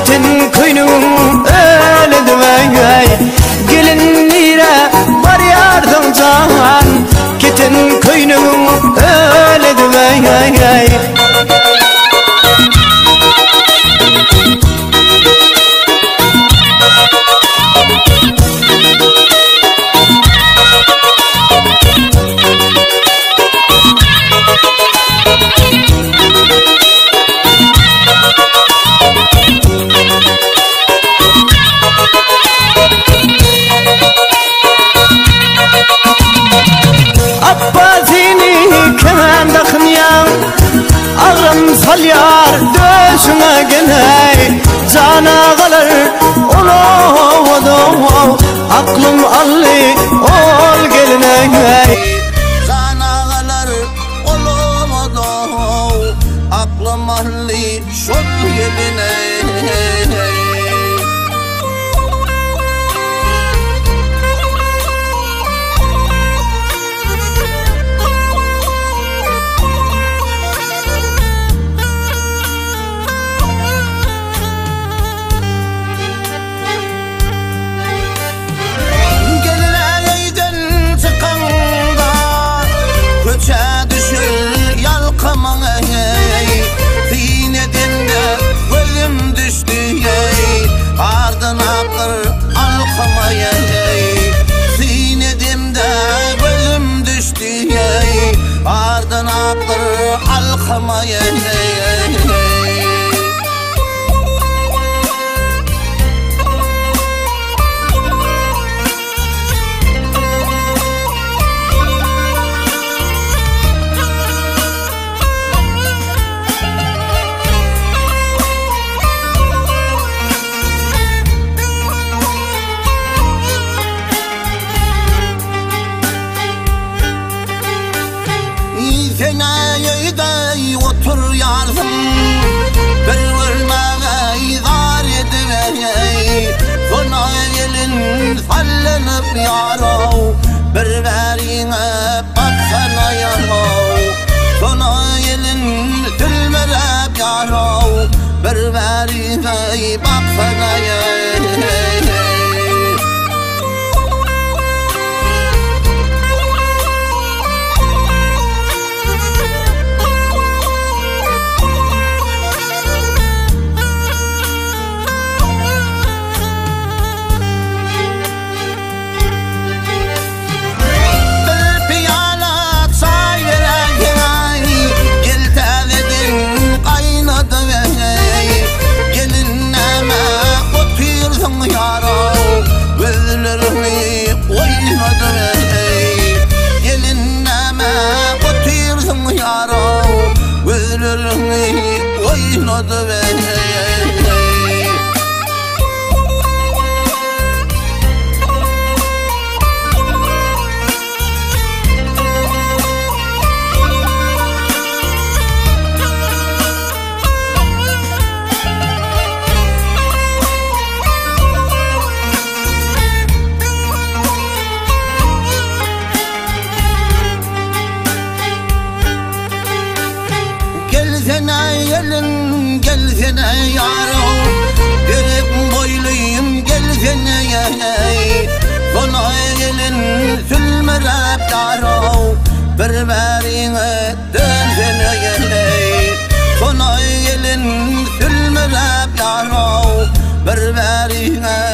Ketin koynum öyle vay gelin lira var yardım can Ketin koynum öyle vay Ağrım salyar döşüne gene cana kalır olu aklım alli ol geline cana kalır olu aklım alli şol geline otur yardım bir vurmağa idar edivey Sona gelin sallanıp yarav bir verine baksana yarav Sona gelin tülmerep yarav bir verine baksana yarav oynadı ve gelsene yarım Görüp boyluyum gelsene yey Sona gelin sülmerep yarım Bir verine dönsene yey Sona gelin sülmerep yarım Bir verine